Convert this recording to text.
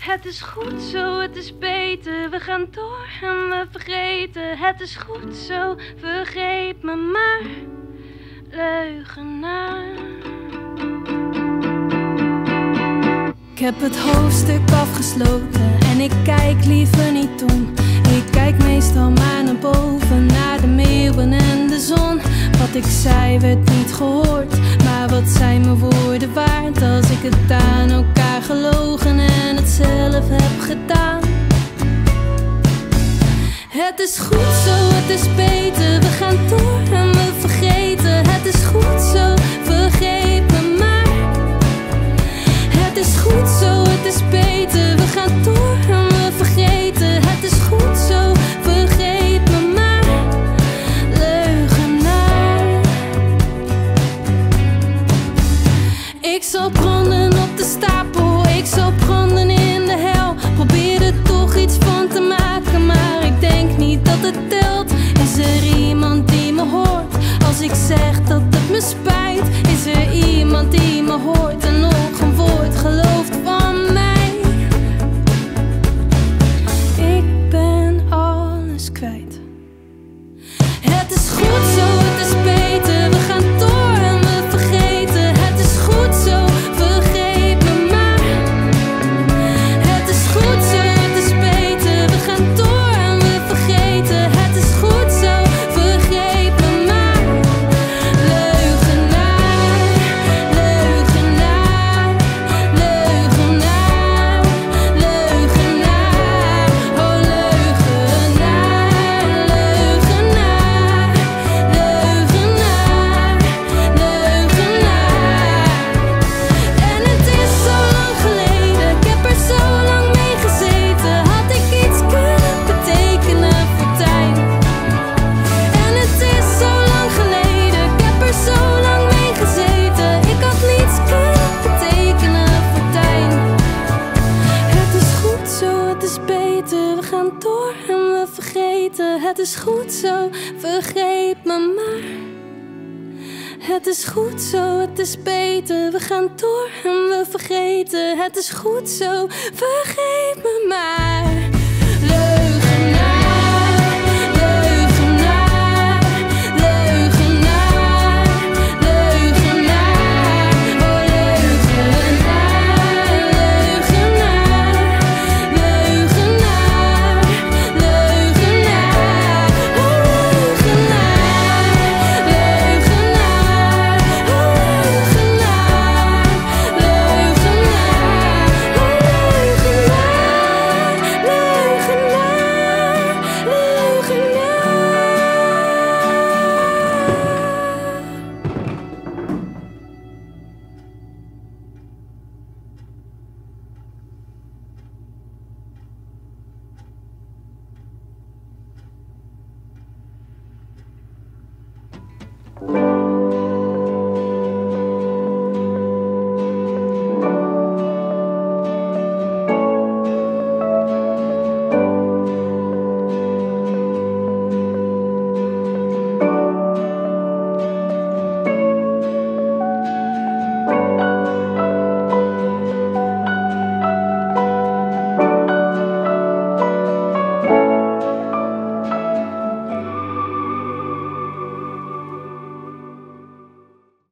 Het is goed zo, het is beter. We gaan door en we vergeten. Het is goed zo, vergeet me maar, leugenaar. Ik heb het hoofdstuk afgesloten en ik kijk liever niet om. Ik kijk meestal maar naar boven, naar de meeuwen en de zon. Wat ik zei werd niet gehoord, maar wat zijn mijn woorden waard als ik het aan elkaar gelogen en het zelf heb gedaan. Het is goed zo, het is beter, we gaan door en we vergeten. Het is goed zo, vergeet me maar. Het is goed zo, het is beter, we gaan door en we vergeten. Het is goed zo, vergeet me maar, leugenaar. Ik zal branden op de stapel, ik zal branden in de hel. Probeer er toch iets van te maken, maar ik denk niet dat het telt. Is er iemand die me hoort als ik zeg dat het me spijt? Is er iemand die me hoort en nog een woord gelooft van mij? Ik ben alles kwijt. Het is goed zo, het is beter, we gaan door en we vergeten. Het is goed zo, vergeet me maar. Het is goed zo, het is beter, we gaan door en we vergeten. Het is goed zo, vergeet me maar, leugenaar, leugenaar, leugenaar, leugenaar, oh leugenaar, leugenaar, leugenaar, leugenaar. En het is zo lang geleden, ik heb er zo lang mee gezeten. Had ik iets kunnen betekenen voor Tijn? En het is zo lang geleden, ik heb er zo lang mee gezeten. Ik had niets kunnen betekenen voor Tijn. Het is goed zo, het is beter, we gaan door en we vergeten. Het is goed zo, vergeet me maar. Het is goed zo, het is beter, we gaan door en we vergeten. Het is goed zo, vergeet me maar.